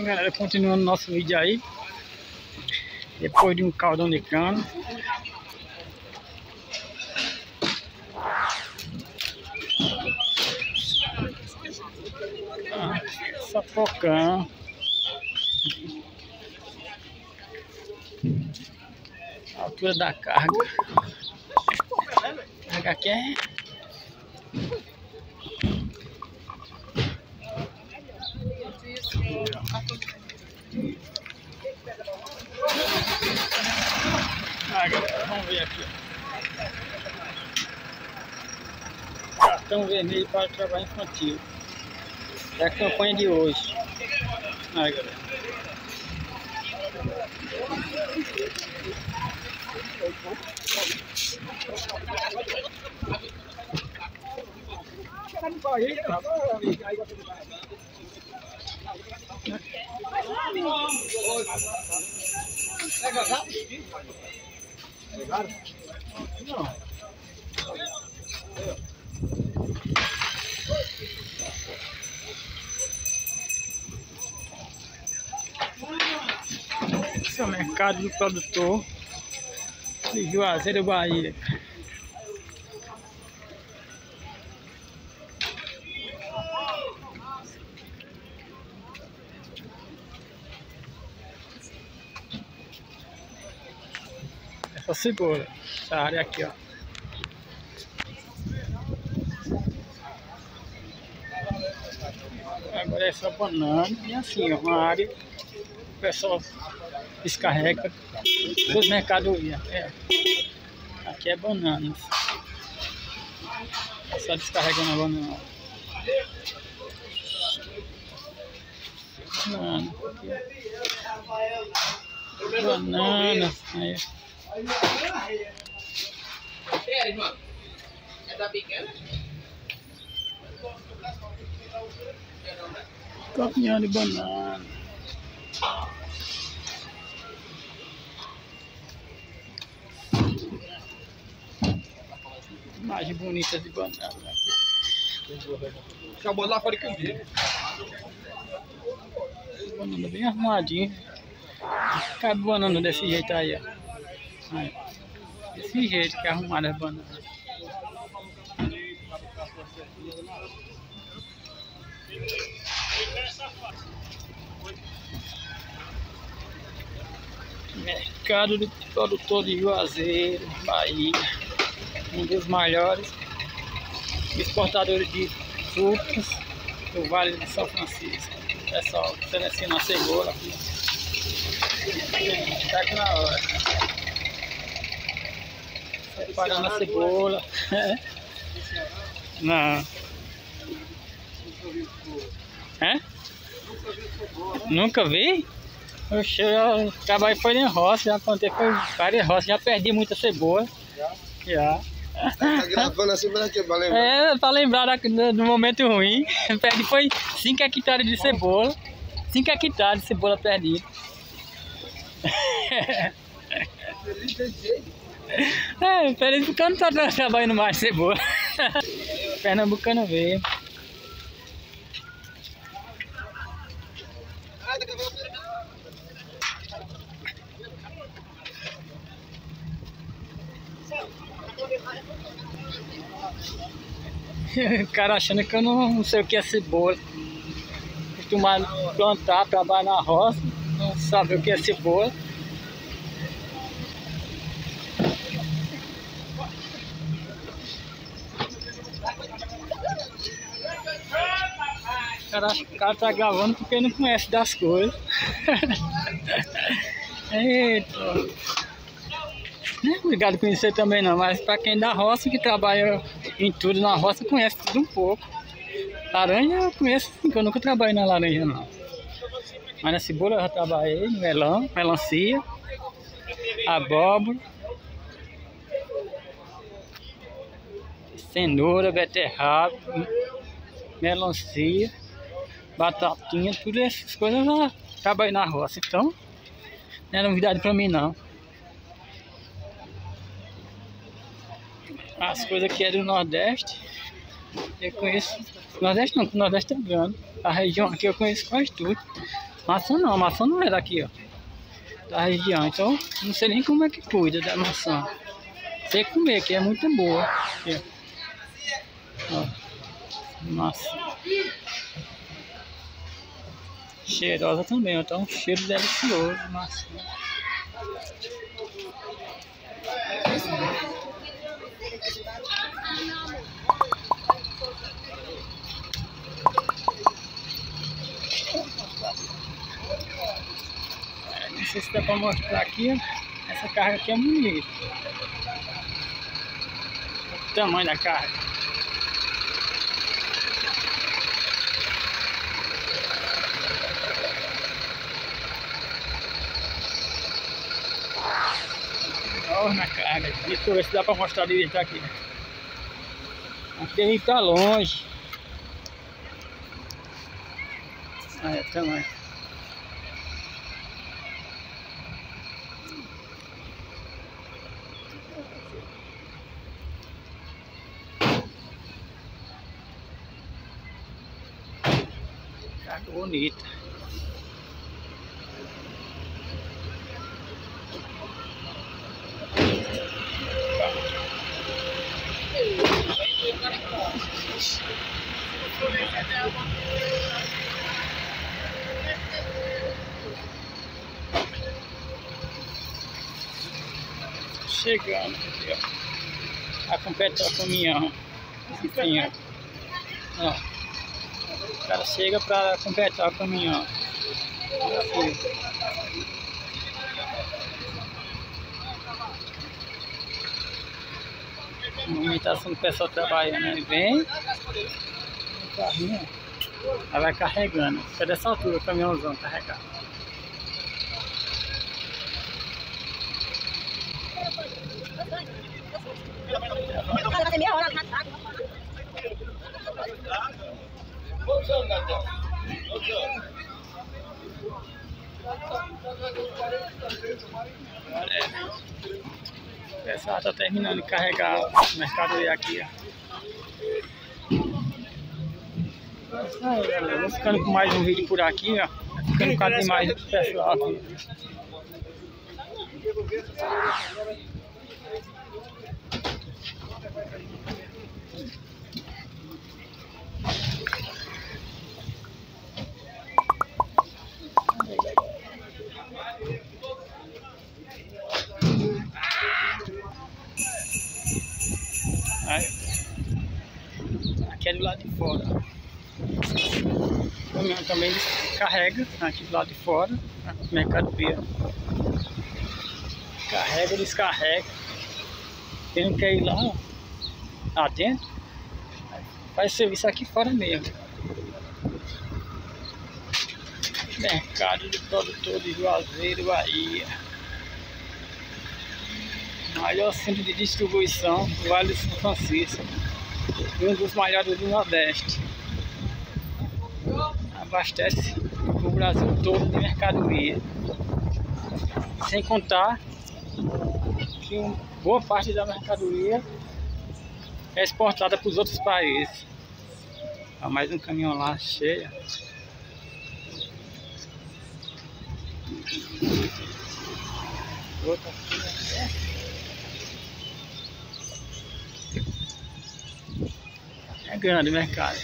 Galera, continuando nosso vídeo aí. Depois de um caldão de cana. Sapocão. A altura da carga. A carga aqui é... galera, vamos ver aqui. Cartão vermelho para trabalho infantil. É a campanha de hoje. Aí, galera. Esse é o mercado do produtor de Juazeiro, Bahia. Essa cebola, essa área aqui, ó. Agora é só banana e assim, ó, uma área o pessoal descarrega dos mercadorias. Aqui é bananas. Só descarregando a banana. Bananas. Aí. Caminhão de banana. Imagem bonita de banana. Acabou lá fora que eu vi. Banana bem arrumadinha. Cabe banana desse jeito aí, ó. Aí. Desse jeito que é arrumada as bananas. Mercado do produtor de Juazeiro, Bahia. Um dos maiores exportadores de frutas do Vale de São Francisco. Pessoal, seleciona a cebola aqui. Tá aqui na hora. Separando a cebola. Não. É? Nunca vi? Oxe, eu trabalhei foi em roça, já plantei foi várias roças, já perdi muita cebola. Já. Tá gravando assim pra quê? Pra lembrar? Pra lembrar do momento ruim. Perdi foi 5 hectares de cebola. 5 hectares de cebola perdida. Feliz porque eu não tô trabalhando mais cebola. Pernambucano veio. O cara achando que eu não sei o que é cebola. Acostumado a plantar, trabalhar na roça, não sabe o que é cebola. O cara tá gravando porque não conhece das coisas. Eita. Não é obrigado a conhecer também não, mas para quem é da roça, que trabalha em tudo na roça, conhece tudo um pouco. Laranja eu conheço, porque eu nunca trabalhei na laranja não. Mas na cebola eu já trabalhei, no melão, melancia, abóbora, cenoura, beterraba, melancia, batatinha, tudo essas coisas eu já trabalhei na roça. Então, não é novidade para mim não. As coisas que é do Nordeste, eu conheço Nordeste não, o Nordeste é grande. A região aqui eu conheço quase tudo. Maçã não é daqui, ó. Da região, então não sei nem como é que cuida da maçã. Sei comer, que é muito boa. Aqui, ó. Maçã. Cheirosa também, ó. Tá um cheiro delicioso de maçã. Não sei se dá pra mostrar aqui, ó. Essa carga aqui é bonita. O tamanho da carga. Olha na carga. Deixa eu ver se dá pra mostrar direito aqui. Aqui ele tá longe. Olha o tamanho. Carga bonita. Chegando aqui, ó. A completar o caminhão. Assim, ó. O cara chega para completar o caminhão. Assim. A movimentação do pessoal trabalhando, né? Vem o carrinho, ela vai carregando. Fica dessa altura o caminhãozão carregado. O pessoal está terminando de carregar a mercadoria aqui, ó. Aí, galera, vou ficando com mais um vídeo por aqui, ó. Ficando cada vez mais do pessoal aqui. Aí, aqui é do lado de fora. O caminhão também carrega aqui do lado de fora a mercadoria. Carrega, descarrega. Quem não quer ir lá dentro, faz serviço aqui fora mesmo. Mercado de produtor de Juazeiro, Bahia. Maior centro de distribuição do Vale do São Francisco. E um dos maiores do Nordeste. Abastece o Brasil todo de mercadoria. Sem contar que boa parte da mercadoria é exportada para os outros países. Há mais um caminhão lá cheio. Outra aqui, é grande o mercado.